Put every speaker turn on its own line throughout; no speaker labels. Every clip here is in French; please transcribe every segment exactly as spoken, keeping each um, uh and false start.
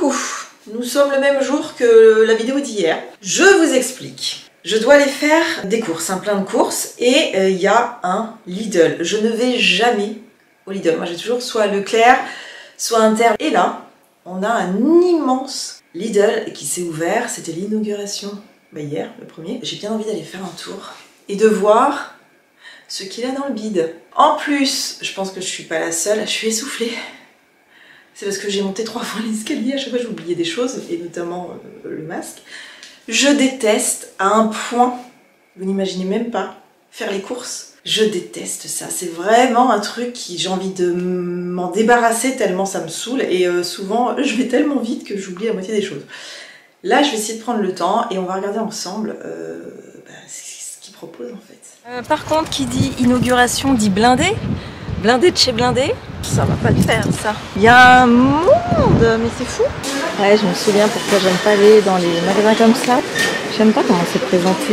coup, nous sommes le même jour que la vidéo d'hier. Je vous explique. Je dois aller faire des courses, un plein de courses, et il euh, y a un Lidl. Je ne vais jamais au Lidl. Moi, j'ai toujours soit Leclerc, soit Inter. Et là, on a un immense Lidl qui s'est ouvert. C'était l'inauguration bah, hier, le premier. J'ai bien envie d'aller faire un tour et de voir ce qu'il a dans le bide. En plus, je pense que je suis pas la seule, je suis essoufflée. C'est parce que j'ai monté trois fois l'escalier, à chaque fois j'oubliais des choses, et notamment euh, le masque. Je déteste à un point, vous n'imaginez même pas, faire les courses. Je déteste ça, c'est vraiment un truc qui j'ai envie de m'en débarrasser tellement ça me saoule, et euh, souvent je vais tellement vite que j'oublie la moitié des choses. Là je vais essayer de prendre le temps et on va regarder ensemble euh, bah, ce qu'il propose en fait.
Euh, par contre, qui dit inauguration dit blindé. Blindé de chez blindé, ça va pas le faire ça. Il y a un monde, mais c'est fou. Ouais, je me souviens pourquoi j'aime pas aller dans les magasins comme ça. J'aime pas comment c'est présenté.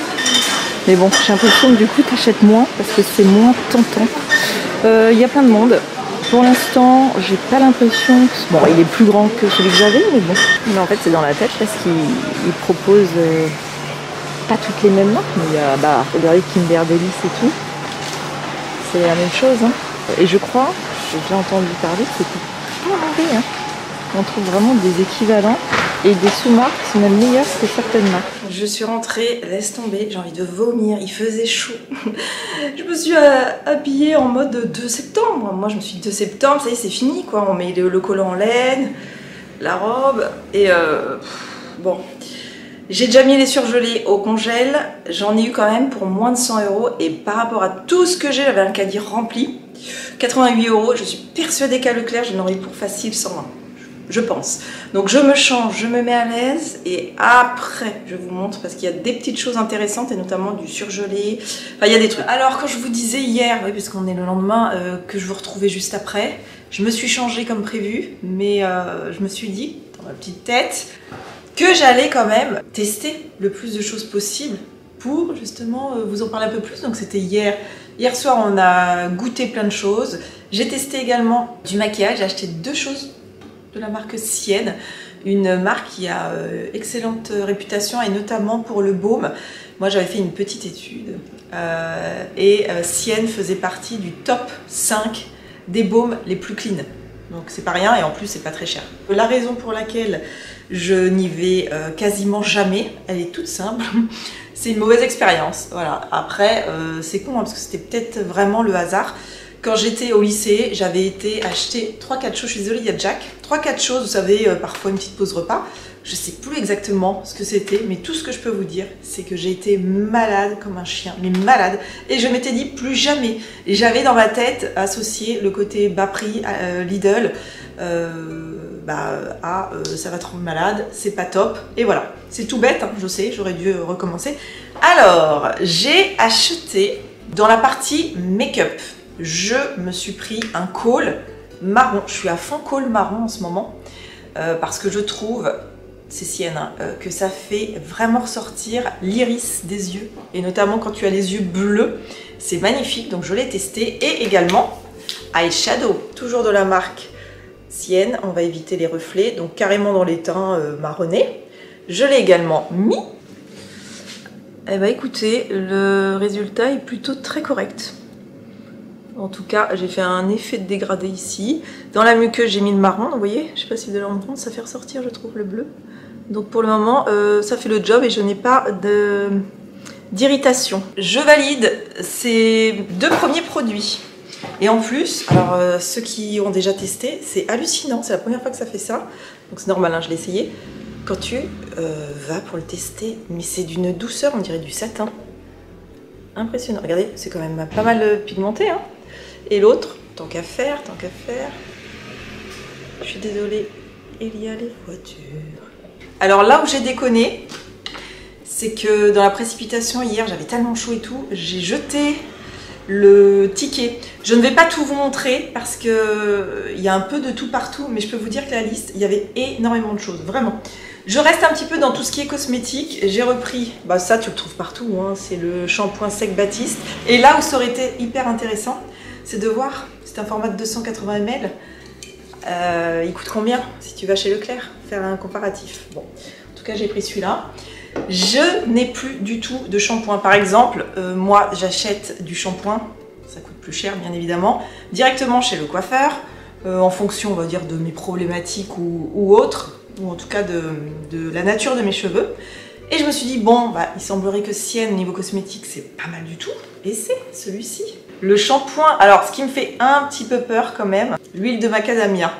Mais bon, j'ai l'impression que du coup t'achètes moins parce que c'est moins tentant. Il euh, y a plein de monde. Pour l'instant, j'ai pas l'impression que... Bon, il est plus grand que celui que j'avais, mais bon. Mais en fait, c'est dans la tête parce qu'il propose euh, pas toutes les mêmes marques. Mais il y a, bah, regardez Kimber Delis et tout. C'est la même chose, hein. Et je crois, j'ai déjà entendu parler, c'est pas mauvais, hein. On trouve vraiment des équivalents et des sous-marques qui sont même meilleures que certaines marques.
Je suis rentrée, laisse tomber, j'ai envie de vomir, il faisait chaud. Je me suis habillée en mode deux septembre. Moi je me suis dit deux septembre, ça y est c'est fini quoi. On met le, le collant en laine, la robe et euh, bon. J'ai déjà mis les surgelés au congèle, j'en ai eu quand même pour moins de cent euros et par rapport à tout ce que j'ai, j'avais un caddie rempli, quatre-vingt-huit euros, je suis persuadée qu'à Leclerc, j'en aurais pour facile cent vingt, je pense. Donc je me change, je me mets à l'aise et après je vous montre parce qu'il y a des petites choses intéressantes et notamment du surgelé, enfin il y a des trucs. Alors quand je vous disais hier, oui, parce qu'on est le lendemain, euh, que je vous retrouvais juste après, je me suis changée comme prévu, mais euh, je me suis dit, dans ma petite tête, que j'allais quand même tester le plus de choses possible pour justement vous en parler un peu plus. Donc c'était hier. Hier soir, on a goûté plein de choses. J'ai testé également du maquillage. J'ai acheté deux choses de la marque Sienne. Une marque qui a euh, excellente réputation et notamment pour le baume. Moi, j'avais fait une petite étude euh, et euh, Sienne faisait partie du top cinq des baumes les plus clean. Donc c'est pas rien et en plus c'est pas très cher. La raison pour laquelle je n'y vais euh, quasiment jamais, elle est toute simple, c'est une mauvaise expérience. Voilà. Après euh, c'est con hein, parce que c'était peut-être vraiment le hasard. Quand j'étais au lycée, j'avais été acheter trois quatre choses, je suis désolée il y a Jack, trois quatre choses, vous savez, euh, parfois une petite pause repas. Je sais plus exactement ce que c'était, mais tout ce que je peux vous dire, c'est que j'ai été malade comme un chien, mais malade. Et je m'étais dit plus jamais. Et j'avais dans ma tête associé le côté bas prix, euh, Lidl, euh, bah, à euh, ça va te rendre malade, c'est pas top. Et voilà, c'est tout bête, hein, je sais, j'aurais dû euh, recommencer. Alors, j'ai acheté dans la partie make-up. Je me suis pris un col marron. Je suis à fond col marron en ce moment euh, parce que je trouve... c'est Sienne, hein, euh, que ça fait vraiment ressortir l'iris des yeux. Et notamment quand tu as les yeux bleus, c'est magnifique, donc je l'ai testé. Et également, eyeshadow, toujours de la marque Sienne, on va éviter les reflets, donc carrément dans les teints euh, marronnés. Je l'ai également mis. Eh bien écoutez, le résultat est plutôt très correct. En tout cas, j'ai fait un effet de dégradé ici. Dans la muqueuse, j'ai mis le marron, donc vous voyez, je ne sais pas si vous allez en rendre compte, ça fait ressortir, je trouve, le bleu. Donc pour le moment, euh, ça fait le job et je n'ai pas d'irritation. Je valide ces deux premiers produits. Et en plus, alors euh, ceux qui ont déjà testé, c'est hallucinant, c'est la première fois que ça fait ça. Donc c'est normal, hein, je l'ai essayé. Quand tu euh, vas pour le tester, mais c'est d'une douceur, on dirait du satin. Impressionnant. Regardez, c'est quand même pas mal pigmenté, hein. Et l'autre, tant qu'à faire, tant qu'à faire, je suis désolée, il y a les voitures. Alors là où j'ai déconné, c'est que dans la précipitation hier, j'avais tellement chaud et tout, j'ai jeté le ticket. Je ne vais pas tout vous montrer parce qu'il y a un peu de tout partout, mais je peux vous dire que la liste, il y avait énormément de choses, vraiment. Je reste un petit peu dans tout ce qui est cosmétique. J'ai repris, bah ça tu le trouves partout, hein, c'est le shampoing sec Baptiste. Et là où ça aurait été hyper intéressant, c'est de voir, c'est un format de deux cent quatre-vingts millilitres, Euh, il coûte combien si tu vas chez Leclerc? Faire un comparatif. Bon, en tout cas j'ai pris celui-là. Je n'ai plus du tout de shampoing. Par exemple, euh, moi j'achète du shampoing, ça coûte plus cher bien évidemment, directement chez le coiffeur, euh, en fonction on va dire de mes problématiques ou, ou autres, ou en tout cas de, de la nature de mes cheveux. Et je me suis dit, bon, bah, il semblerait que Sienne, au niveau cosmétique, c'est pas mal du tout. Et c'est celui-ci. Le shampoing, alors ce qui me fait un petit peu peur quand même, l'huile de macadamia.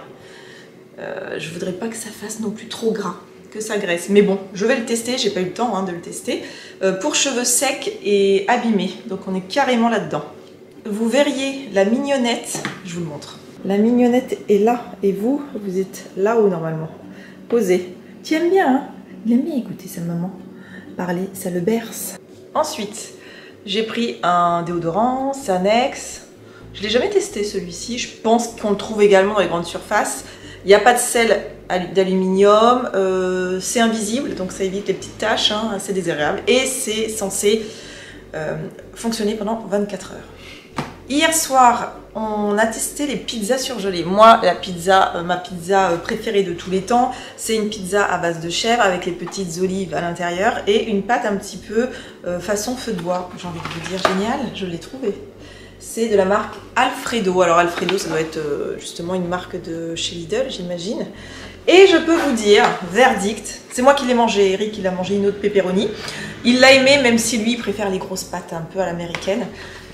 Euh, je voudrais pas que ça fasse non plus trop gras, que ça graisse. Mais bon, je vais le tester, j'ai pas eu le temps hein, de le tester. Euh, pour cheveux secs et abîmés, donc on est carrément là-dedans. Vous verriez la mignonnette, je vous le montre. La mignonnette est là, et vous, vous êtes là-haut normalement. Posé. Tu aimes bien, hein? Il aime bien écouter sa maman parler, ça le berce. Ensuite, j'ai pris un déodorant, Sanex. Je ne l'ai jamais testé celui-ci, je pense qu'on le trouve également dans les grandes surfaces. Il n'y a pas de sel d'aluminium, euh, c'est invisible, donc ça évite les petites taches, hein, c'est désagréable. Et c'est censé euh, fonctionner pendant vingt-quatre heures. Hier soir, on a testé les pizzas surgelées. Moi, la pizza, euh, ma pizza préférée de tous les temps, c'est une pizza à base de chèvre avec les petites olives à l'intérieur et une pâte un petit peu euh, façon feu de bois. J'ai envie de vous dire, génial, je l'ai trouvé. C'est de la marque Alfredo. Alors Alfredo, ça doit être euh, justement une marque de chez Lidl, j'imagine. Et je peux vous dire, verdict, c'est moi qui l'ai mangé, Eric il a mangé une autre pepperoni. Il l'a aimé, même si lui il préfère les grosses pâtes un peu à l'américaine.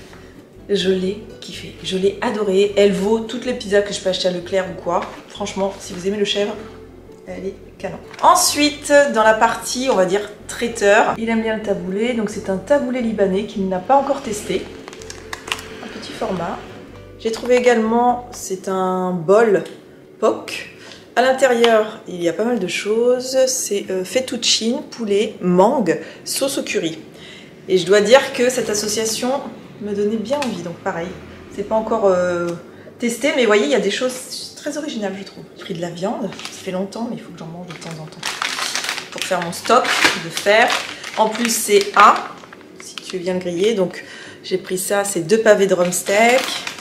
Je l'ai kiffé, je l'ai adoré. Elle vaut toutes les pizzas que je peux acheter à Leclerc ou quoi. Franchement, si vous aimez le chèvre, elle est canon. Ensuite, dans la partie, on va dire, traiteur, il aime bien le taboulé. Donc c'est un taboulé libanais qu'il n'a pas encore testé. Un petit format. J'ai trouvé également, c'est un bol P O C. À l'intérieur, il y a pas mal de choses. C'est euh, fettuccine, poulet, mangue, sauce au curry. Et je dois dire que cette association me donnait bien envie, donc pareil, c'est pas encore euh, testé, mais vous voyez, il y a des choses très originales, je trouve. J'ai pris de la viande, ça fait longtemps, mais il faut que j'en mange de temps en temps pour faire mon stock de fer. En plus, c'est A, si tu viens le griller, donc j'ai pris ça, c'est deux pavés de drumsteak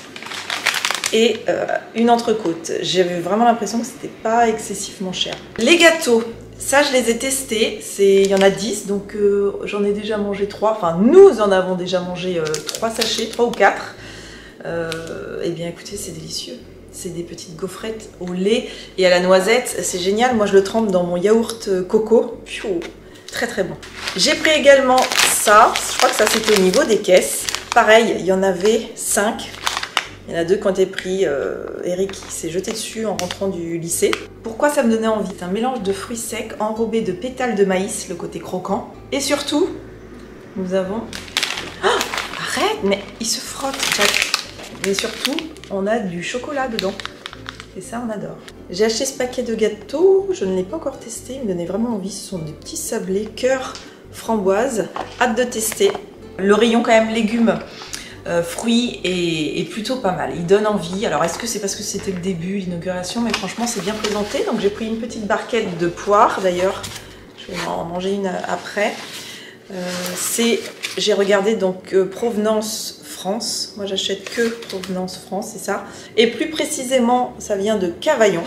et euh, une entrecôte. J'avais vraiment l'impression que c'était pas excessivement cher. Les gâteaux, ça je les ai testés, il y en a dix, donc euh, j'en ai déjà mangé trois, enfin nous en avons déjà mangé euh, trois sachets, trois ou quatre. Euh, et bien écoutez, c'est délicieux. C'est des petites gaufrettes au lait et à la noisette, c'est génial. Moi je le trempe dans mon yaourt coco, Piou, très très bon. J'ai pris également ça, je crois que ça c'était au niveau des caisses. Pareil, il y en avait cinq. Il y en a deux qui ont été pris, euh, Eric s'est jeté dessus en rentrant du lycée. Pourquoi ça me donnait envie? C'est un mélange de fruits secs enrobé de pétales de maïs, le côté croquant. Et surtout, nous avons... Oh, arrête, mais il se frotte, Jack. Mais surtout, on a du chocolat dedans. Et ça, on adore. J'ai acheté ce paquet de gâteaux, je ne l'ai pas encore testé, il me donnait vraiment envie. Ce sont des petits sablés, cœur, framboise. Hâte de tester. Le rayon quand même légumes. Euh, fruits et, et plutôt pas mal, il donne envie. Alors est-ce que c'est parce que c'était le début, l'inauguration, mais franchement c'est bien présenté. Donc j'ai pris une petite barquette de poires, d'ailleurs je vais en manger une après. Euh, c'est, j'ai regardé donc euh, provenance France, moi j'achète que provenance France, c'est ça. Et plus précisément ça vient de Cavaillon.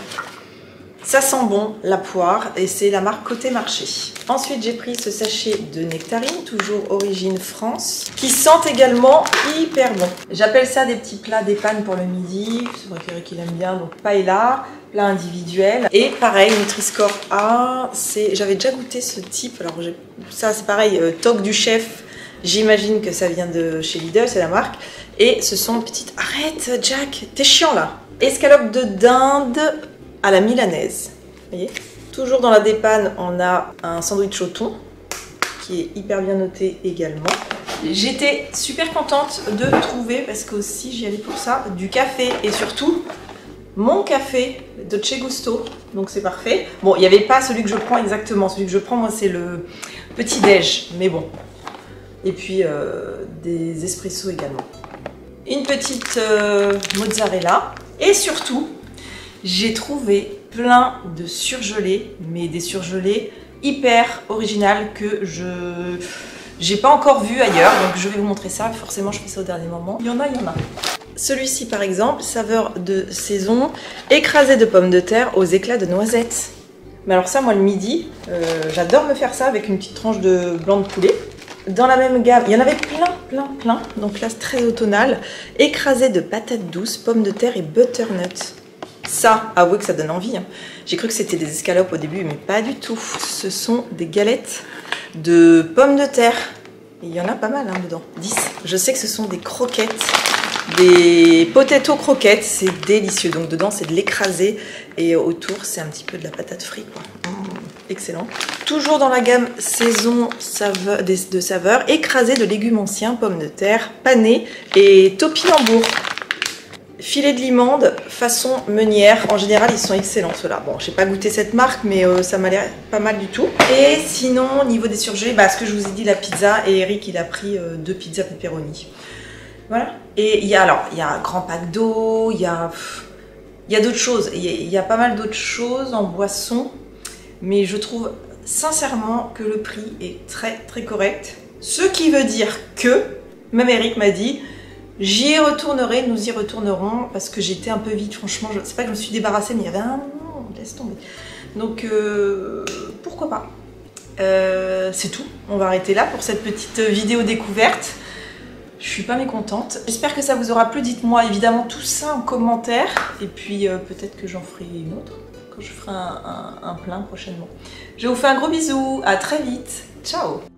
Ça sent bon, la poire, et c'est la marque Côté Marché. Ensuite, j'ai pris ce sachet de nectarines, toujours origine France, qui sentent également hyper bon. J'appelle ça des petits plats d'épanne pour le midi. C'est vrai qu'Eric il aime bien, donc paella, plat individuel. Et pareil, Nutri-Score A, j'avais déjà goûté ce type. Alors ça c'est pareil, euh, toque du chef, j'imagine que ça vient de chez Lidl, c'est la marque. Et ce sont petites... Arrête Jack, t'es chiant là. Escalope de dinde à la milanaise, vous voyez. Toujours dans la dépanne, on a un sandwich au thon qui est hyper bien noté également. J'étais super contente de trouver, parce que aussi j'y allais pour ça, du café et surtout mon café Dolce Gusto, donc c'est parfait. Bon, il n'y avait pas celui que je prends exactement, celui que je prends moi c'est le petit déj, mais bon. Et puis euh, des espressos également. Une petite euh, mozzarella et surtout j'ai trouvé plein de surgelés, mais des surgelés hyper originales que je J'ai pas encore vu ailleurs, donc je vais vous montrer ça. Forcément, je fais ça au dernier moment. Il y en a, il y en a. Celui-ci, par exemple, saveur de saison, écrasé de pommes de terre aux éclats de noisettes. Mais alors ça, moi, le midi, euh, j'adore me faire ça avec une petite tranche de blanc de poulet. Dans la même gamme, il y en avait plein, plein, plein. Donc là, c'est très automnal. Écrasé de patates douces, pommes de terre et butternut. Ça, avouez que ça donne envie. Hein. J'ai cru que c'était des escalopes au début, mais pas du tout. Ce sont des galettes de pommes de terre. Et il y en a pas mal hein, dedans. dix. Je sais que ce sont des croquettes. Des potato croquettes. C'est délicieux. Donc dedans, c'est de l'écrasé. Et autour, c'est un petit peu de la patate frite. Quoi. Mmh, excellent. Toujours dans la gamme saison saveur, de saveurs. Écrasé de légumes anciens, pommes de terre, panées et topinambour. Filet de limande façon meunière. En général, ils sont excellents ceux-là. Bon, j'ai pas goûté cette marque, mais euh, ça m'a l'air pas mal du tout. Et sinon, au niveau des surgelés, bah, ce que je vous ai dit, la pizza. Et Eric, il a pris euh, deux pizzas pepperoni. Voilà. Et il y a alors, il y a un grand pack d'eau, il y a, il y a d'autres choses. Il y, y a pas mal d'autres choses en boisson. Mais je trouve sincèrement que le prix est très très correct. Ce qui veut dire que, même Eric m'a dit... J'y retournerai, nous y retournerons, parce que j'étais un peu vite, franchement, je sais pas que je me suis débarrassée, mais il y avait un moment, laisse tomber. Donc, euh, pourquoi pas. Euh, c'est tout, on va arrêter là pour cette petite vidéo découverte. Je suis pas mécontente. J'espère que ça vous aura plu, dites-moi évidemment tout ça en commentaire, et puis euh, peut-être que j'en ferai une autre, quand je ferai un, un, un plein prochainement. Je vous fais un gros bisou, à très vite, ciao.